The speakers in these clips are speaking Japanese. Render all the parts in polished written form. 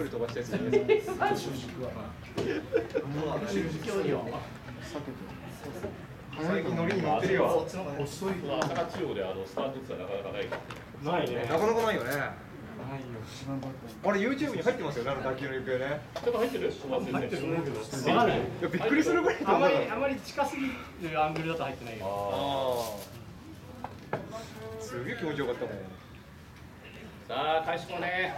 飛ばしたやつね。最近乗りに乗ってるよ。 遅い。朝中央でスタートツアーなかなかないから。 ないね。なかなかないよね。 ないよ。 あれ YouTube に入ってますよね、打球の行方ね。 ちょっと入ってる？ 入ってると思うけど。 びっくりするぐらい。 あまり近すぎるアングルだと入ってないよ。 すげえ気持ちよかったもん。 さあ開始もね。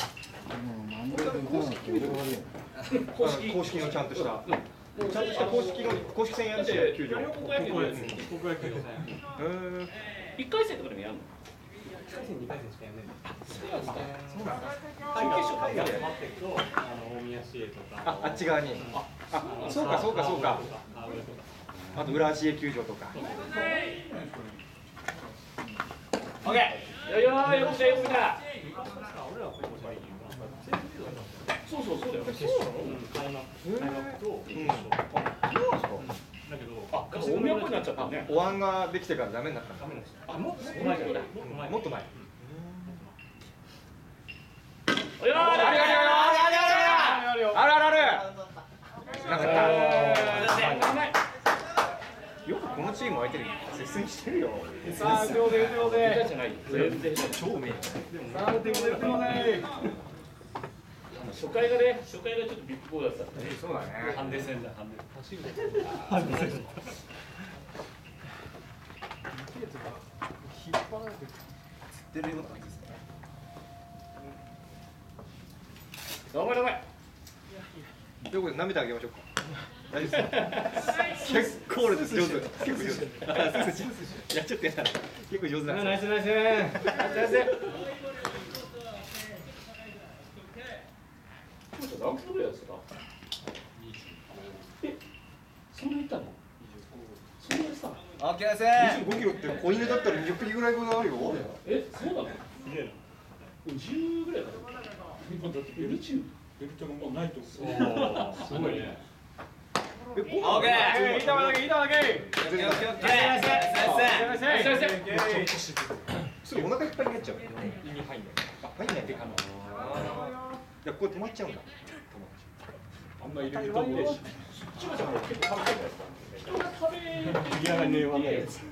公式のちゃんとした。ちゃんとした公式戦やるし、球場。 高校野球のやつ。 高校野球の。 1回戦とかでもやるの？ 1回戦2回戦しかやんないんだ。 そうなんだ。準決勝海外で待ってると大宮市営とか。 あっち側に。そうか。あと浦和市営球場とか。 オッケー。よく来た。そうだよ。そうなの？ 開幕と決勝。だけど、 大宮っぽいになっちゃったね。 お椀ができてからダメになったんだ。 もっと前。 もっと前。よくこのチーム相手に接戦してるよ。 さあ、両手じゃない。 全然超名。 さあ、手を初回がちょっとビッグボールだった。 そうだね。 ハンデ戦だ。 ハンデ戦。引っ張られて釣ってるような感じですね。 頑張れ。 ということで舐めてあげましょうか。大丈夫ですか。結構上手。やっちゃってやな。結構上手なんです。 ナイス。 何キロぐらいですか？そんなにいったの？そんなにしたの？ オッケーです。25キロって子犬だったら20匹ぐらい分あるよ。 そうなの？10ぐらいだろ。だってベルトがもうないと。すごいね。 オッケー。 いい球だけ。 すぐお腹いっぱいになっちゃう。胃に入んない。入んないでかな。いや、これ止まっちゃうんだ。 あんま入れると思うし。ちばちゃんも結構食べてるやつだ。人が食べいやねはない。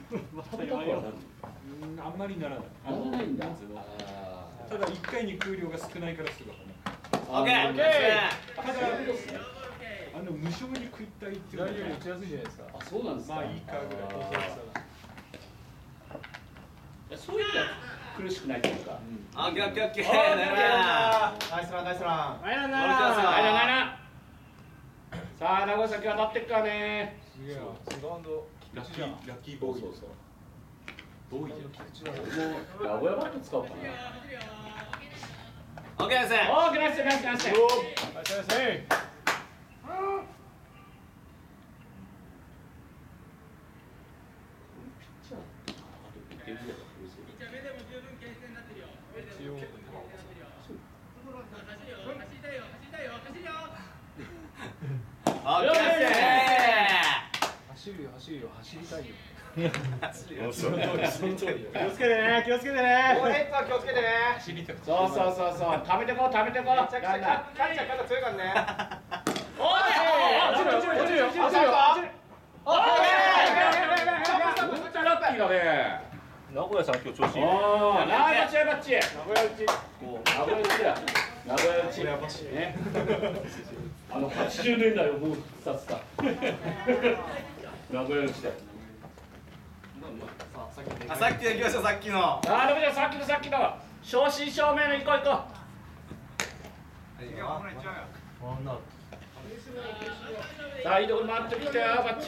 あんまりならない。 あんまないんだ。 ただ1回に空量が少ないからすぐオッケー。 ただ無償に食いたいっていうのは持ちやすいじゃないですか。 あ、そうなんですか。 まあいいかぐらい。 そういう意味では苦しくないというか。 オッケー。 ナイスラン。 ナイスラン。 さあ、長崎は当たってっからね。 すげえな。セカンド。 ラッキーボーイ。 ボーイじゃん。菊池なの。 名古屋バット使おうかな。 オッケーです。 ナイス。 走りたいよ。 気をつけてね。 オーヘッドは気をつけてね。 そう。貯めてこう。 キャッチャー肩強いからね。 おい。落ちるよ。ラッキーだね。 名古屋さん今日調子いい。 名古屋打ちね。80年代をもうさせた。名古屋打ちだよ。 さっきで行きましょう。さっきの。 ダメだよ、さっきの正真正銘の行こう。さあ、いいところ回ってきたよ、バッチ。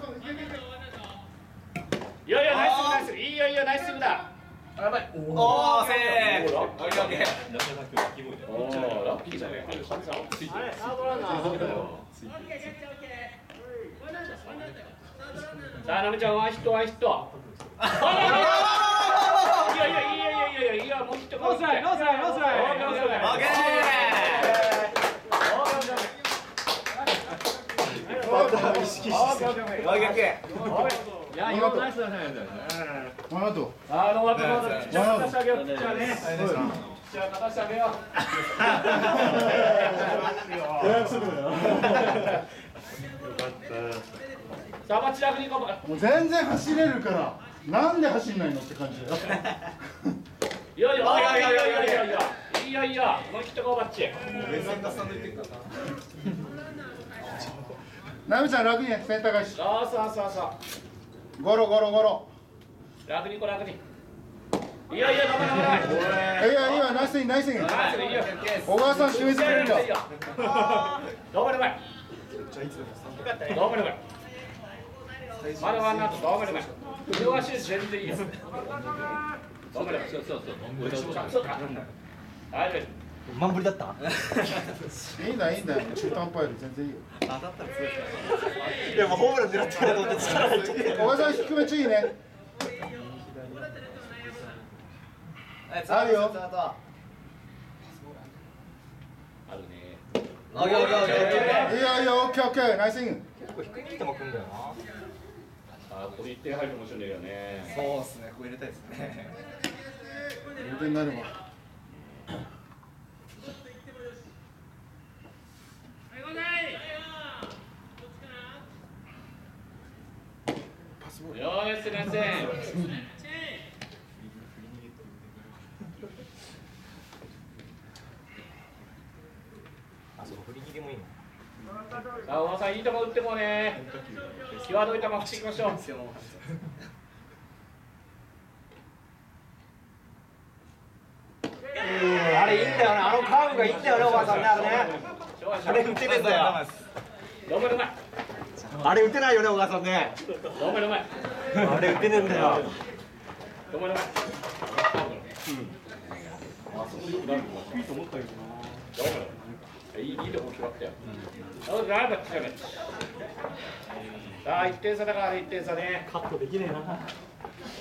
いや、ナイス。いいよ、ナイススイングだ。やばい。 おー、セーフ。 ラッキーだね。さあ、ナメちゃん、ワンヒット。いや、もうヒット。 ノースライ。オッケー。意識して。いや、今ナイスだね。 ワンアウト。 渡してあげよう。じゃあ、片してあげよう。 お約束だよ。 さあバッチラフに行こう。 もう全然走れるからなんで走んないのって感じだよ。 いやいやいやいやいやいやいやいやいやもう一度こうバッチ。 ナミちゃん楽にセンター返し。 そうそうそうそうゴロゴロゴロ。 楽にこう楽に。いやいや頑張れ頑張れ。 いやいやナイスインナイスイン。 ナイスいいよ。 小川さん締め付けるんだ。 頑張れ頑張れ。頑張れ。まだワンアウト頑張れ。両足全然いいよ。頑張れ。そうそうか。はい。 満振りだった。 いいんだいいんだよ。中途半端より全然いいよ。 当たったら強い。いやもうホームラン狙ってると思って力入っちゃって。 小川さん低め注意ね。あるよ。 あるね。 いやいやオッケーオッケーナイスイン。 結構低いにいても来るんだよな。 あこれ1点入るかもしれないよね。 そうですね。ここ入れたいですね。 同点になるわ。パスボール。 よーし先生。 あ、そう振り切りもいいの。 さあ小川さんいいとこ打ってこうね。際どい球振っていきましょう。 あれいいんだよね。あのカーブがいいんだよね、おばあさんね。あれね。あれ打てねえんだよ。 頑張れお前。 あれ打てないよね、お母さんね。 頑張れお前。 あれ打てねえんだよ。 頑張れお前。あそこでよくなる。 いいと思ったけどな。 頑張れ。いいとこ決まったよ。ライバルじゃない。さあ1点差だから1点差ね。 カットできねえな。